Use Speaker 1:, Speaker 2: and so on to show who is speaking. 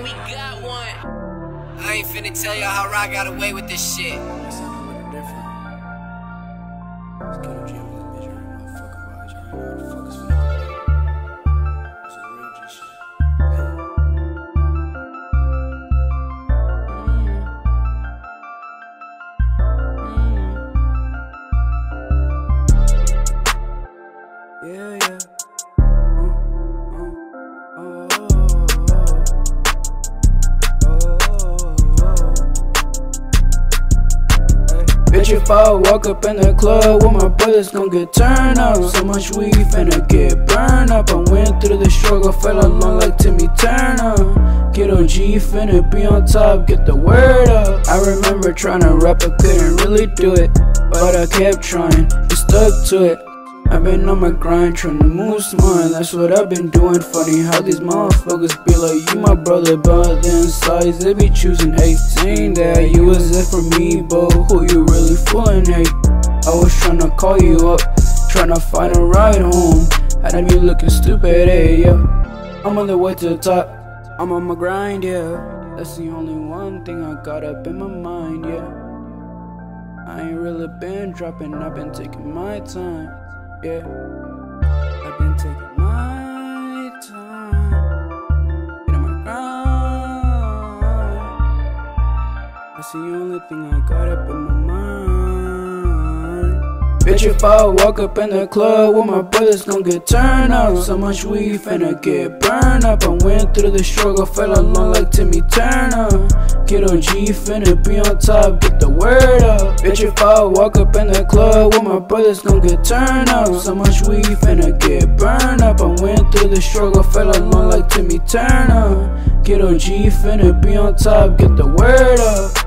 Speaker 1: we got one. I ain't finna tell y'all how I got away with this shit.
Speaker 2: Yeah, yeah. Bitch, if I walk up in the club with my brothers, gon' get turned up. So much weed finna get burned up. I went through the struggle, fell along like Timmy Turner. Kiddo G finna be on top, get the word up. I remember trying to rap, I couldn't really do it, but I kept trying and stuck to it. I've been on my grind, trying to move smart, that's what I've been doing. Funny how these motherfuckers be like, you my brother, but then sides they be choosing hate, saying that you was there for me, but who you really fooling, hey? I was trying to call you up, trying to find a ride home, had me looking stupid, hey, yeah. I'm on the way to the top, I'm on my grind, yeah. That's the only one thing I got up in my mind, yeah. I ain't really been dropping, I've been taking my time. Yeah, I've been taking my time, getting my grind. That's the only thing I got up in my mind. Bitch, if I walk up in the club with my brothers, gon' get turned up. So much weed finna get burned up. I went through the struggle, fell along like Timmy Turner. Kiddo G finna be on top, get the word up. Bitch, if I walk up in the club with my brothers, gon' get turned up. So much weed finna get burned up. I went through the struggle, fell along like Timmy Turner. Kiddo G finna be on top, get the word up.